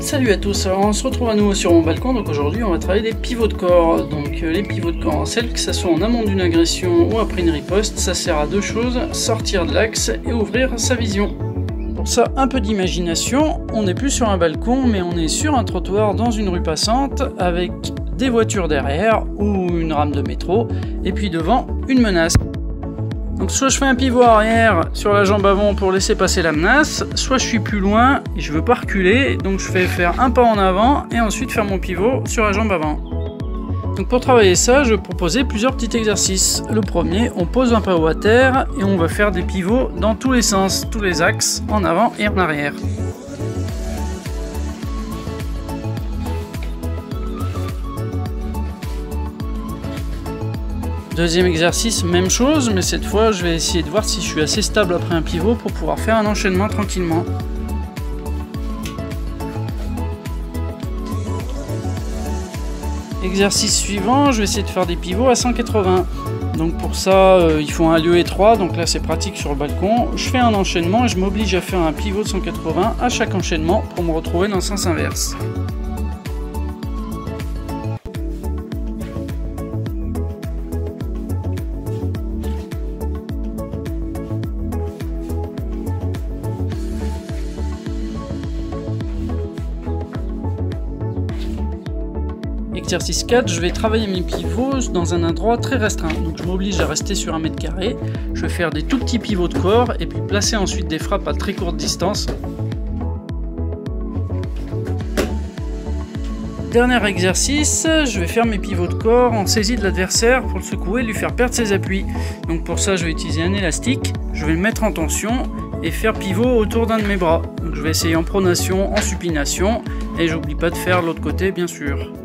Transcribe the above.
Salut à tous, alors on se retrouve à nouveau sur mon balcon. Donc aujourd'hui on va travailler des pivots de corps. Donc les pivots de corps, celles que ça soit en amont d'une agression ou après une riposte, ça sert à deux choses: sortir de l'axe et ouvrir sa vision. Pour ça, un peu d'imagination, on n'est plus sur un balcon mais on est sur un trottoir dans une rue passante avec des voitures derrière ou une rame de métro et puis devant une menace. Donc soit je fais un pivot arrière sur la jambe avant pour laisser passer la menace, soit je suis plus loin et je veux pas reculer, donc je vais faire un pas en avant et ensuite faire mon pivot sur la jambe avant. Donc pour travailler ça, je vais proposer plusieurs petits exercices. Le premier, on pose un pavot à terre et on va faire des pivots dans tous les sens, tous les axes, en avant et en arrière. Deuxième exercice, même chose, mais cette fois je vais essayer de voir si je suis assez stable après un pivot pour pouvoir faire un enchaînement tranquillement. Exercice suivant, je vais essayer de faire des pivots à 180. Donc pour ça, il faut un lieu étroit, donc là c'est pratique sur le balcon. Je fais un enchaînement et je m'oblige à faire un pivot de 180 à chaque enchaînement pour me retrouver dans le sens inverse. Exercice 4, je vais travailler mes pivots dans un endroit très restreint, donc je m'oblige à rester sur 1 mètre carré. Je vais faire des tout petits pivots de corps et puis placer ensuite des frappes à très courte distance. Dernier exercice, je vais faire mes pivots de corps en saisie de l'adversaire pour le secouer et lui faire perdre ses appuis. Donc pour ça je vais utiliser un élastique, je vais le mettre en tension et faire pivot autour d'un de mes bras. Donc je vais essayer en pronation, en supination et j'oublie pas de faire l'autre côté bien sûr.